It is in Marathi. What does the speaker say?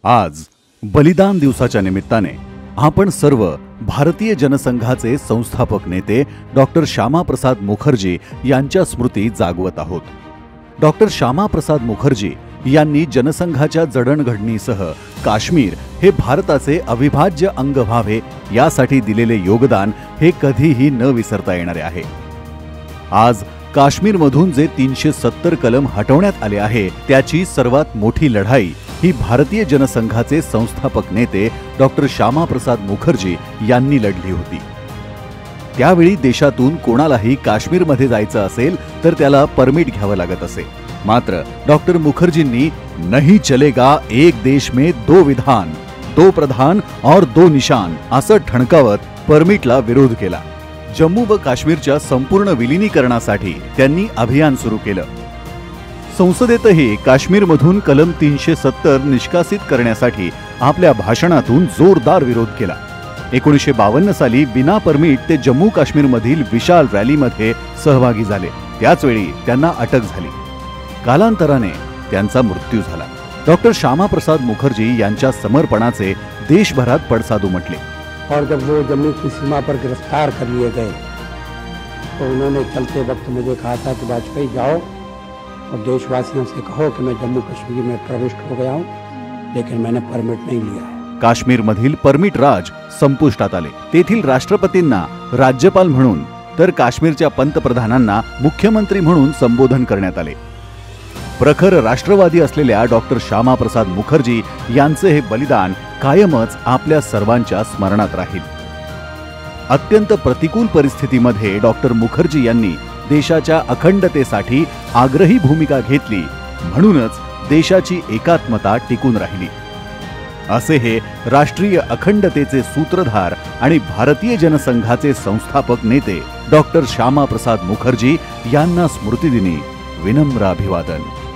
आज बलिदान दिवसाच्या निमित्ताने आपण सर्व भारतीय जनसंघाचे संस्थापक नेते डॉक्टर श्यामाप्रसाद मुखर्जी यांच्या स्मृती जागवत आहोत। डॉक्टर श्यामाप्रसाद मुखर्जी यांनी जनसंघाच्या जडणघडणीसह काश्मीर हे भारताचे अविभाज्य अंग व्हावे यासाठी दिलेले योगदान हे कधीही न विसरता येणारे आहे। आज काश्मीरमधून जे 370 कलम हटवण्यात आले आहे त्याची सर्वात मोठी लढाई ही भारतीय जनसंघाचे संस्थापक नेते डॉक्टर श्यामाप्रसाद मुखर्जी यांनी लढली होती। त्यावेळी देशातून कोणालाही काश्मीरमध्ये जायचं असेल तर त्याला परमिट घ्यावं लागत असे। मात्र डॉक्टर मुखर्जींनी नहीं चलेगा एक देश में दो विधान, दो प्रधान और दो निशान असं ठणकावत परमिटला विरोध केला। जम्मू व काश्मीरच्या संपूर्ण विलीनीकरणासाठी त्यांनी अभियान सुरू केलं। संसदेतही काश्मीरमधून कलम 370 निष्कासित करण्यासाठी आपल्या भाषणातून जोरदार विरोध केला। 1952 साली बिना परमिट ते जम्मू काश्मीरमधील विशाल रॅलीमध्ये सहभागी झाले। त्याचवेळी त्यांना अटक झाली। कालांतराने त्यांचा मृत्यू झाला। डॉक्टर श्यामाप्रसाद मुखर्जी यांच्या समर्पणाचे देशभरात पडसाद उमटले। और जब वो जम्मू की सीमा पर गिरफ्तार कर लिए गए तो उन्होंने चलते वक्त मुझे कहा था कि वाजपेयी जाओ और देशवासियों से कहो कि मैं जम्मू कश्मीर में प्रविष्ट हो गया हूं, लेकिन मैंने परमिट नहीं लिया है। काश्मीरमधील परमिट राज संपुष्टात आले। तेथील राष्ट्रपतींना राज्यपाल म्हणून तर काश्मीरच्या पंतप्रधानांना मुख्यमंत्री म्हणून संबोधन करण्यात आले। प्रखर राष्ट्रवादी असलेल्या डॉक्टर श्यामाप्रसाद मुखर्जी यांचे हे बलिदान कायमच आपल्या सर्वांच्या स्मरणात राहील। अत्यंत प्रतिकूल परिस्थितीमध्ये डॉक्टर मुखर्जी यांनी देशाच्या अखंडतेसाठी आग्रही भूमिका घेतली, म्हणूनच देशाची एकात्मता टिकून राहिली। असे हे राष्ट्रीय अखंडतेचे सूत्रधार आणि भारतीय जनसंघाचे संस्थापक नेते डॉक्टर श्यामाप्रसाद मुखर्जी यांना स्मृतिदिनी विनम्र अभिवादन।